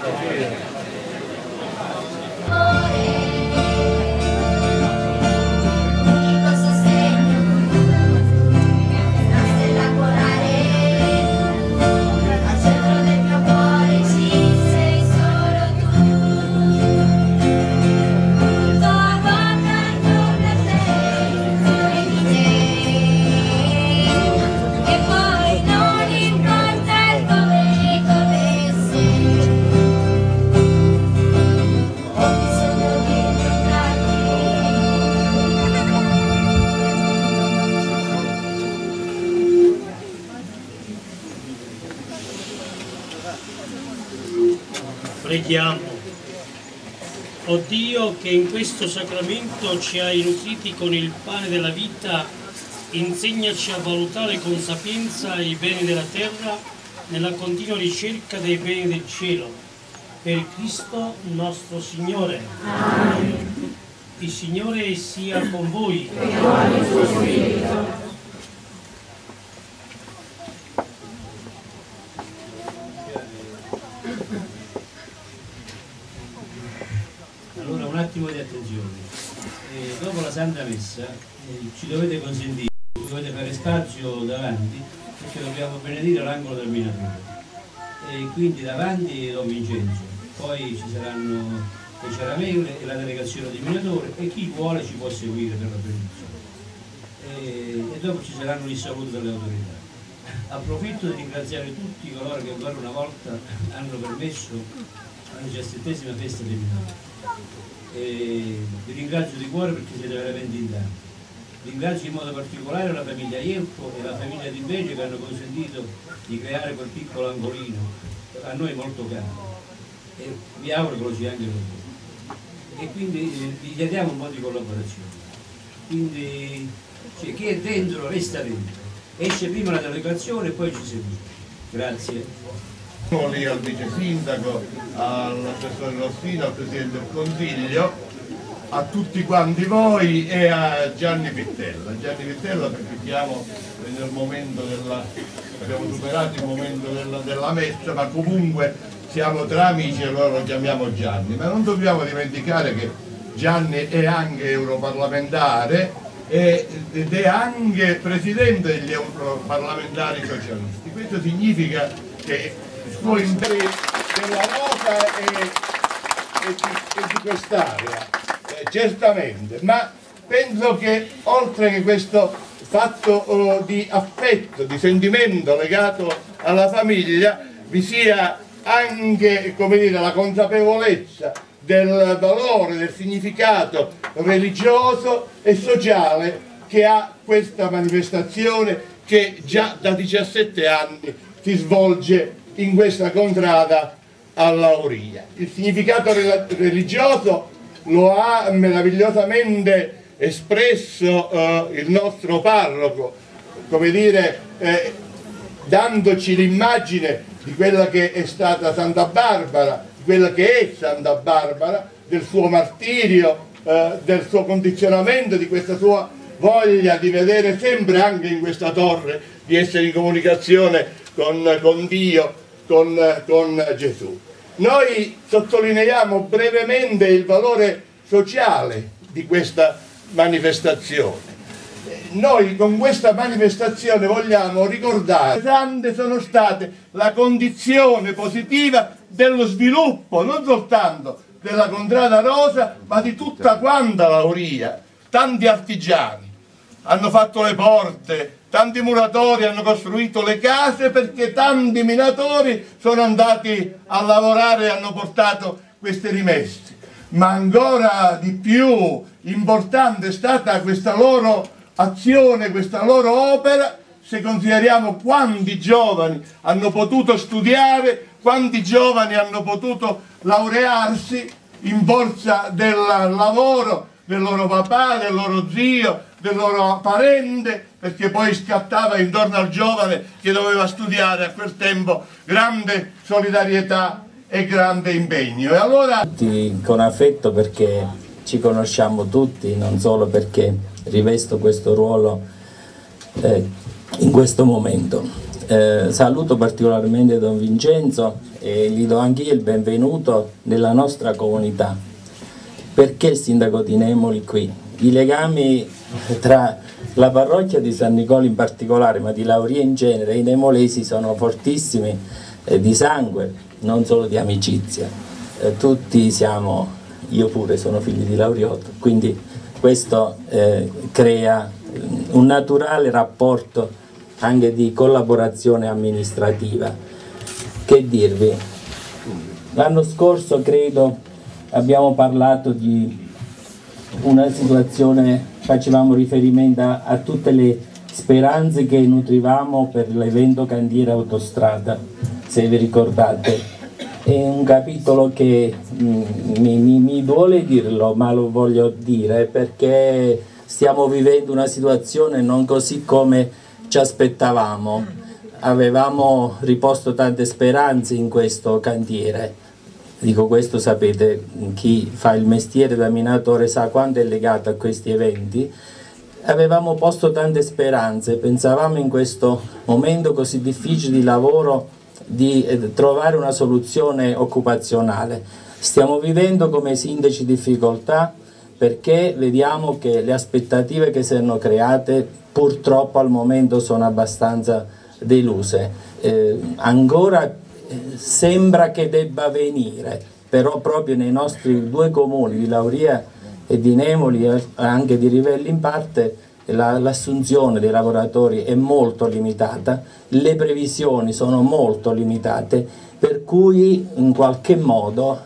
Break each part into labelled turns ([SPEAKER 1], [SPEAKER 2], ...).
[SPEAKER 1] Preghiamo. O Dio, che in questo sacramento ci hai nutriti con il pane della vita, insegnaci a valutare con sapienza i beni della terra nella continua ricerca dei beni del cielo. Per Cristo nostro Signore. Amen. Il Signore sia con voi. E con il suo spirito. Allora un attimo di attenzione, dopo la Santa Messa ci dovete consentire, ci dovete fare spazio davanti perché dobbiamo benedire l'angolo del minatore e quindi davanti Don Vincenzo, poi ci saranno le ciaramelle e la delegazione di minatore e chi vuole ci può seguire per la benedizione e dopo ci saranno i saluti delle autorità. Approfitto di ringraziare tutti coloro che ancora una volta hanno permesso la 17ª festa dei minori. Vi ringrazio di cuore perché siete veramente in tanti. Ringrazio in modo particolare la famiglia Ielpo e la famiglia Di Begio che hanno consentito di creare quel piccolo angolino a noi molto caro e vi auguro che lo sia anche per voi. E quindi vi chiediamo un po' di collaborazione. Quindi chi è dentro resta dentro. Esce prima la delegazione e poi ci seguite. Grazie.
[SPEAKER 2] Lì al vice sindaco, all'assessore Rossino, al Presidente del Consiglio, a tutti quanti voi e a Gianni Pittella. Gianni Pittella perché siamo nel momento abbiamo superato il momento della messa, ma comunque siamo tra amici e allora lo chiamiamo Gianni. Ma non dobbiamo dimenticare che Gianni è anche europarlamentare ed è anche presidente degli europarlamentari socialisti. Questo significa che il suo impegno della Rosa e di quest'area, certamente, ma penso che oltre che questo fatto di affetto, di sentimento legato alla famiglia, vi sia anche, come dire, la consapevolezza del valore, del significato religioso e sociale che ha questa manifestazione che già da 17 anni si svolge in questa contrada a Lauria. Il significato religioso lo ha meravigliosamente espresso il nostro parroco, come dire, dandoci l'immagine di quella che è stata Santa Barbara, di quella che è Santa Barbara, del suo martirio, del suo condizionamento, di questa sua voglia di vedere sempre anche in questa torre, di essere in comunicazione con Dio, con Gesù. Noi sottolineiamo brevemente il valore sociale di questa manifestazione. Noi con questa manifestazione vogliamo ricordare che le sante sono state la condizione positiva dello sviluppo, non soltanto della Contrada Rosa, ma di tutta quanta Lauria. Tanti artigiani hanno fatto le porte, tanti muratori hanno costruito le case perché tanti minatori sono andati a lavorare e hanno portato questi rimessi. Ma ancora di più importante è stata questa loro azione, questa loro opera, se consideriamo quanti giovani hanno potuto studiare, quanti giovani hanno potuto laurearsi in forza del lavoro del loro papà, del loro zio, del loro parente, perché poi scattava intorno al giovane che doveva studiare a quel tempo grande solidarietà e grande impegno. E allora
[SPEAKER 3] con affetto perché ci conosciamo tutti, non solo perché rivesto questo ruolo in questo momento. Saluto particolarmente Don Vincenzo e gli do anche io il benvenuto nella nostra comunità. Perché il sindaco di Nemoli qui? I legami tra la parrocchia di San Nicola in particolare, ma di Lauria in genere, e i nemolesi sono fortissimi, di sangue, non solo di amicizia. Tutti siamo, io pure sono figlio di Lauriotto, quindi questo crea un naturale rapporto anche di collaborazione amministrativa. Che dirvi? L'anno scorso credo abbiamo parlato di una situazione, facevamo riferimento a tutte le speranze che nutrivamo per l'evento Cantiere Autostrada, se vi ricordate. È un capitolo che mi duole dirlo, ma lo voglio dire perché stiamo vivendo una situazione non così come ci aspettavamo. Avevamo riposto tante speranze in questo cantiere. Dico questo, sapete, chi fa il mestiere da minatore sa quanto è legato a questi eventi. Avevamo posto tante speranze, pensavamo in questo momento così difficile di lavoro di trovare una soluzione occupazionale. Stiamo vivendo come sindaci difficoltà perché vediamo che le aspettative che si erano create purtroppo al momento sono abbastanza deluse. Ancora sembra che debba venire, però proprio nei nostri due comuni di Lauria e di Nemoli e anche di Rivelli in parte l'assunzione dei lavoratori è molto limitata, le previsioni sono molto limitate, per cui in qualche modo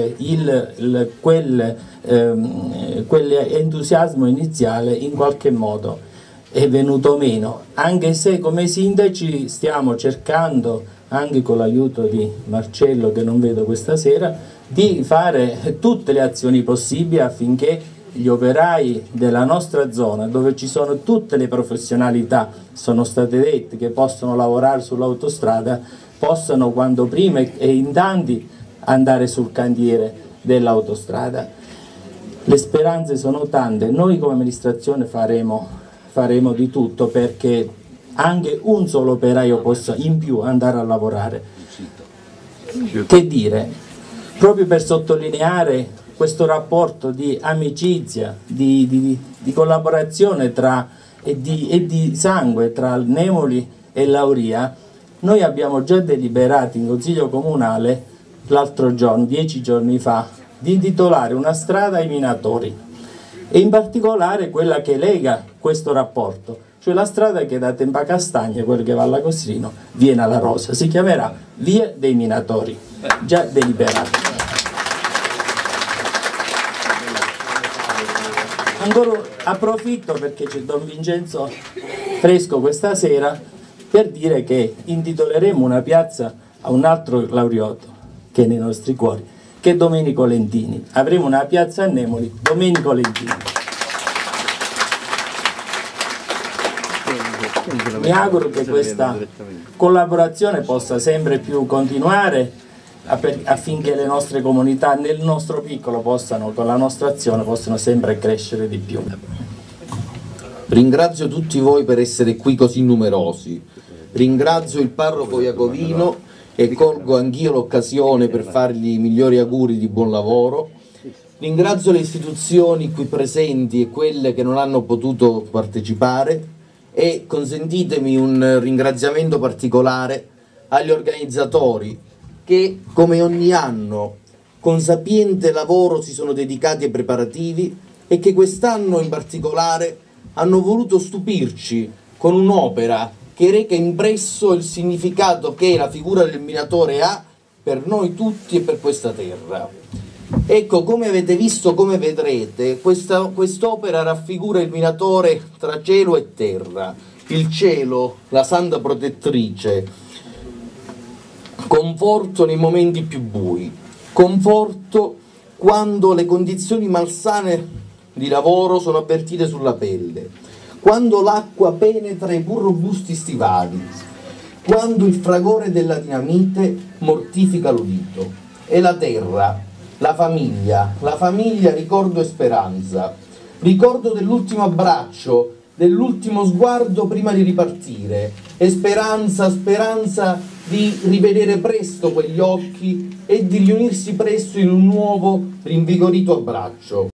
[SPEAKER 3] quell'entusiasmo iniziale in qualche modo è venuto meno, anche se come sindaci stiamo cercando, anche con l'aiuto di Marcello che non vedo questa sera, di fare tutte le azioni possibili affinché gli operai della nostra zona, dove ci sono tutte le professionalità, sono state dette, che possono lavorare sull'autostrada, possano quanto prima e in tanti andare sul cantiere dell'autostrada. Le speranze sono tante, noi come amministrazione faremo di tutto perché anche un solo operaio possa in più andare a lavorare. Che dire? Proprio per sottolineare questo rapporto di amicizia, di collaborazione e di sangue tra Nemoli e Lauria, noi abbiamo già deliberato in Consiglio Comunale l'altro giorno, 10 giorni fa, di intitolare una strada ai minatori e in particolare quella che lega questo rapporto, cioè la strada che da Tempacastagna, quella che va alla Costrino, viene alla Rosa, si chiamerà Via dei Minatori, già deliberato. Ancora approfitto perché c'è Don Vincenzo fresco questa sera per dire che intitoleremo una piazza a un altro Lauriotto che è nei nostri cuori, che è Domenico Lentini. Avremo una piazza a Nemoli, Domenico Lentini. Mi auguro che questa collaborazione possa sempre più continuare affinché le nostre comunità nel nostro piccolo possano, con la nostra azione, possano sempre crescere di più.
[SPEAKER 4] Ringrazio tutti voi per essere qui così numerosi, ringrazio il parroco Iacovino e colgo anch'io l'occasione per fargli i migliori auguri di buon lavoro, ringrazio le istituzioni qui presenti e quelle che non hanno potuto partecipare e consentitemi un ringraziamento particolare agli organizzatori che come ogni anno con sapiente lavoro si sono dedicati ai preparativi e che quest'anno in particolare hanno voluto stupirci con un'opera che reca impresso il significato che la figura del minatore ha per noi tutti e per questa terra. Ecco, come avete visto, come vedrete, quest'opera raffigura il minatore tra cielo e terra, il cielo, la santa protettrice, conforto nei momenti più bui, conforto quando le condizioni malsane di lavoro sono avvertite sulla pelle, quando l'acqua penetra i pur robusti stivali, quando il fragore della dinamite mortifica l'udito. E la terra, la famiglia ricordo e speranza, ricordo dell'ultimo abbraccio dell'ultimo sguardo prima di ripartire, e speranza, speranza di rivedere presto quegli occhi e di riunirsi presto in un nuovo rinvigorito abbraccio.